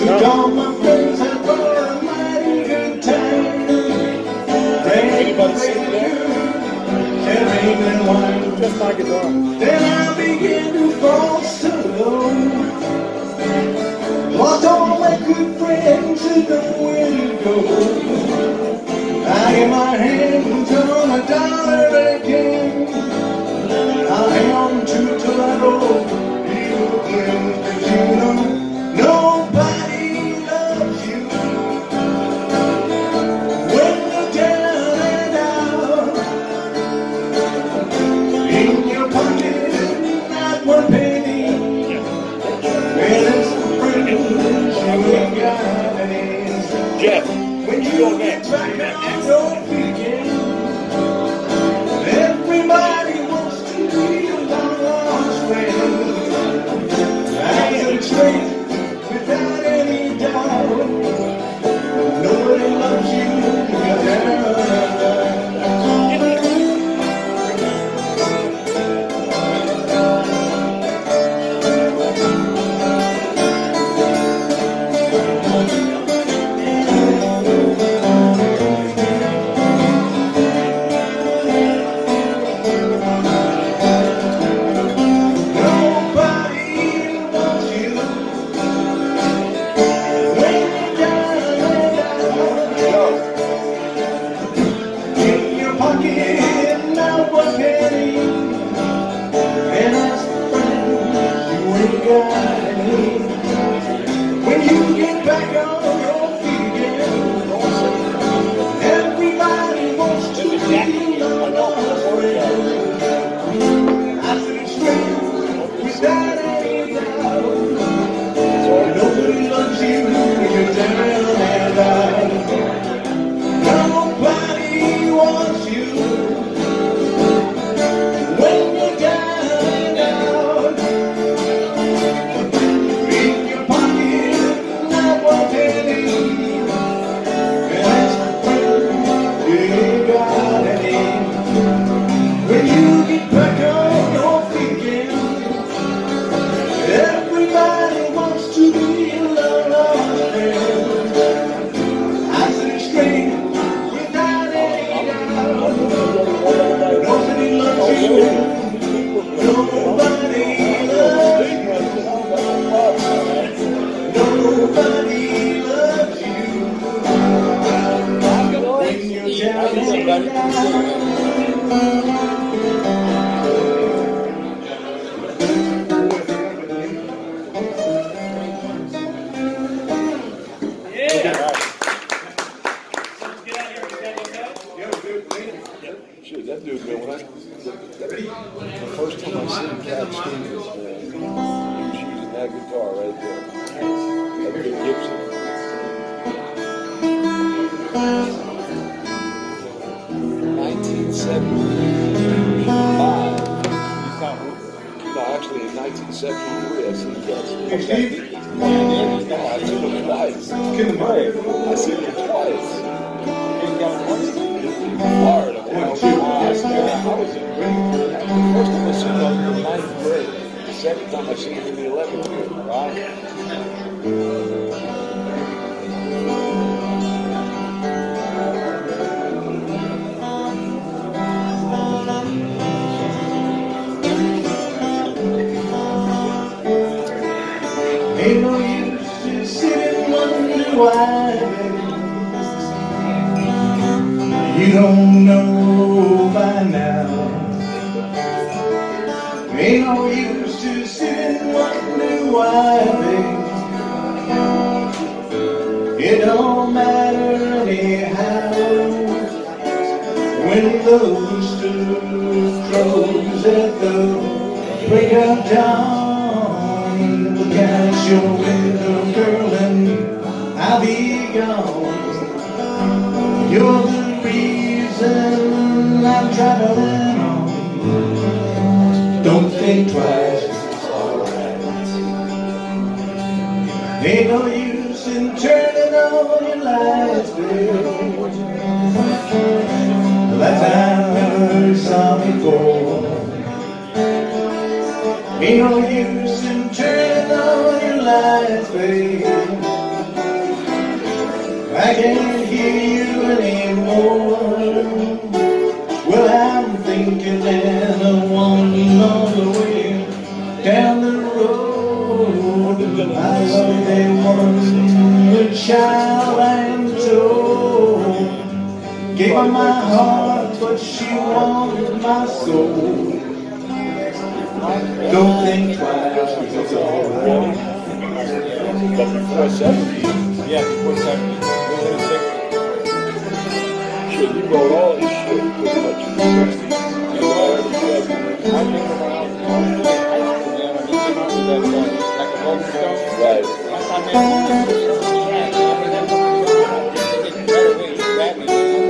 Took all my friends and for a mighty good time. Anybody sing there? Champagne and wine. Just my guitar. Then I began to fall slow. Lost all my good friends and nowhere to go. I get my hands on a dollar again. I'll hang on to it till I go. Cause you know nobody loves you when you're down and out. In your pocket, not one penny. Well, it's a friend you ain't got any. Jeff, When you go get next. back on your feet again, everybody wants to be a long-lost friend. I am straight without any doubt. Nobody loves you when you're down and out. When you get back on your feet again, everybody wants to be a lost friend. I said straight without any doubt. Nobody loves you when you're down and out. Nobody wants you when you're down and out. In your pocket, not one penny. And as a friend, you ain't got any. When you get back on your feet again, everybody wants to be a lost friend. I said it straight without any doubt. Nobody loves you. Nobody loves you. Nobody loves you when you're down and out. Shit, that dude, man, the first time I seen Cat Stevens, man, he was using that guitar right there. That big Gibson. 1975. No, actually in 1973 I seen Cat Stevens. No, I seen him twice. I seen him twice. Florida. I was in the first time I seen him in the 9th grade. The second time I seen him in the 11th grade. Wow. Ain't no use to sit and wonder why, baby. You don't know by now. Ain't no use to sit and wonder why, baby. It don't matter anyhow. When the rooster crows at the break of dawn, look out your window, girl, and I'll be gone. You're the reason I'm traveling on. Don't think twice, it's alright. Ain't no use in turning on your lights, baby. That time never saw before. Ain't no use in turning on your lights, baby. I can't hear you anymore. Well, I'm thinking that the one on the way down the road, I love that one, the child I am told. Gave her my heart, but she wanted my soul. Don't think twice, it's alright. But before 70, Yeah, before 70. shit, he wrote all his shit pretty much in the 60s. I think around high school, man, when he came out with that, like a Rolling Stone. Right. I thought, man, yeah, I mean, that's something getting better way, he's rapping.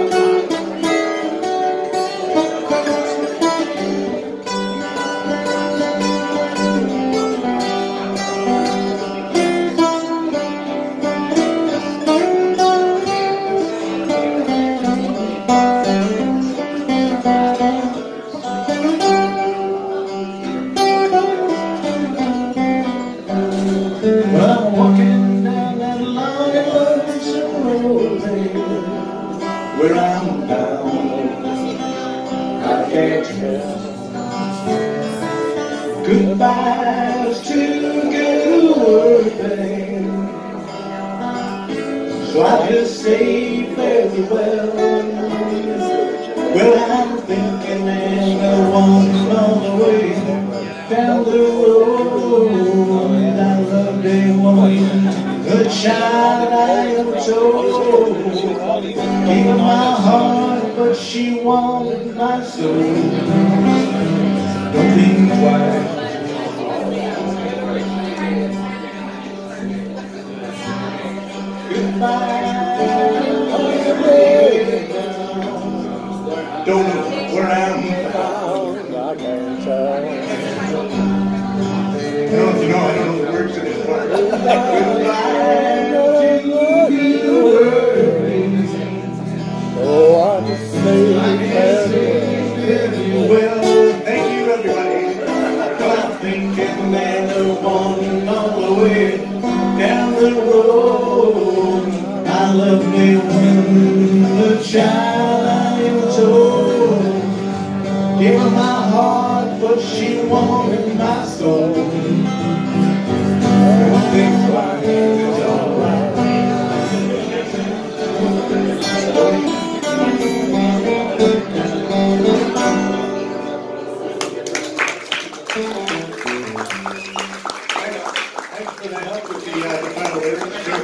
Well, I'm walking down that long and lonesome road, baby, where I'm bound, I can't tell. Goodbye's too good a word, baby, so I just say farewell. Well, I'm thinking there's no one on the way down the road. I love that woman, the child I am told. Gave her my heart, but she wanted my soul. Don't think twice. Goodbye. Don't know where I'm bound. I can't tell. I don't know the words to this part. Oh, I just say Well, thank you everybody. I'm thinking that the one on the way down the road, I love me when the child I am told. Gave her my heart, but she wanted my soul. Don't think twice, it's alright. Thanks for the help with the final lyrics.